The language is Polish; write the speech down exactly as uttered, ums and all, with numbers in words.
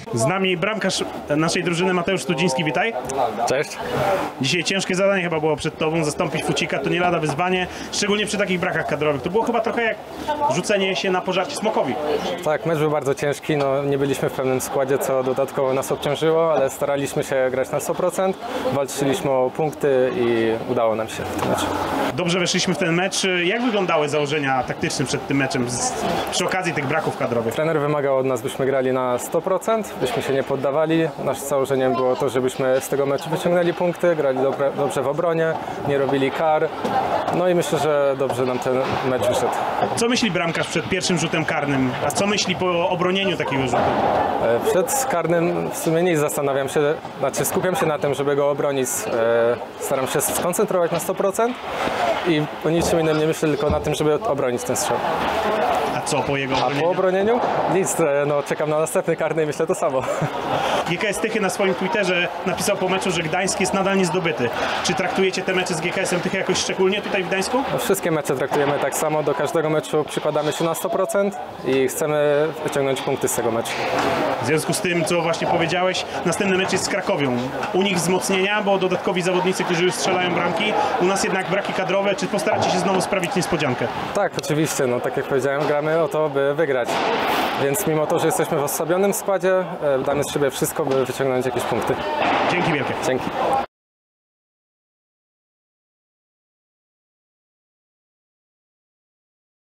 Z nami bramkarz naszej drużyny Mateusz Studziński, witaj. Cześć. Dzisiaj ciężkie zadanie chyba było przed tobą, zastąpić Fucika, to nie lada wyzwanie, szczególnie przy takich brakach kadrowych. To było chyba trochę jak rzucenie się na pożarcie smokowi. Tak, mecz był bardzo ciężki, no, nie byliśmy w pewnym składzie, co dodatkowo nas obciążyło, ale staraliśmy się grać na sto procent, walczyliśmy o punkty i udało nam się w tym meczu. Dobrze weszliśmy w ten mecz. Jak wyglądały założenia taktyczne przed tym meczem z, przy okazji tych braków kadrowych? Trener wymagał od nas, byśmy grali na sto procent, byśmy się nie poddawali. Naszym założeniem było to, żebyśmy z tego meczu wyciągnęli punkty, grali dobre, dobrze w obronie, nie robili kar. No i myślę, że dobrze nam ten mecz wyszedł. Co myśli bramkarz przed pierwszym rzutem karnym? A co myśli po obronieniu takiego rzutu? Przed karnym w sumie nic zastanawiam się, znaczy skupiam się na tym, żeby go obronić. Staram się skoncentrować na sto procent i o niczym innym nie myślę, tylko na tym, żeby obronić ten strzał. A co po jego A obronieniu? po obronieniu? Nic, no czekam na następny karny i myślę to samo. G K S Tychy na swoim Twitterze napisał po meczu, że Gdańsk jest nadal niezdobyty. Czy traktujecie te mecze z G K S-em Tychy jakoś szczególnie tutaj w Gdańsku? No, wszystkie mecze traktujemy tak samo, do każdego meczu przykładamy się na sto procent i chcemy wyciągnąć punkty z tego meczu. W związku z tym, co właśnie powiedziałeś, następny mecz jest z Krakowią. U nich wzmocnienia, bo dodatkowi zawodnicy, którzy już strzelają bramki. U nas jednak braki kadrowe. Czy postaracie się znowu sprawić niespodziankę? Tak, oczywiście. No, tak jak powiedziałem, gramy o to, by wygrać. Więc mimo to, że jesteśmy w osłabionym składzie, damy z siebie wszystko, by wyciągnąć jakieś punkty. Dzięki wielkie. Dzięki.